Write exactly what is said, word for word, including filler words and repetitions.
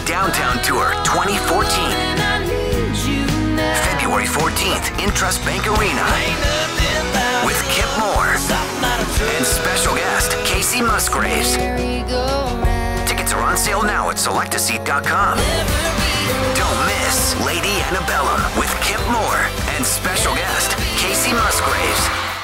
Downtown Tour twenty fourteen. February fourteenth, Intrust Bank Arena. With Kip Moore and special guest Casey Musgraves. Tickets are on sale now at select a seat dot com. Don't miss Lady Antebellum with Kip Moore and special guest Casey Musgraves.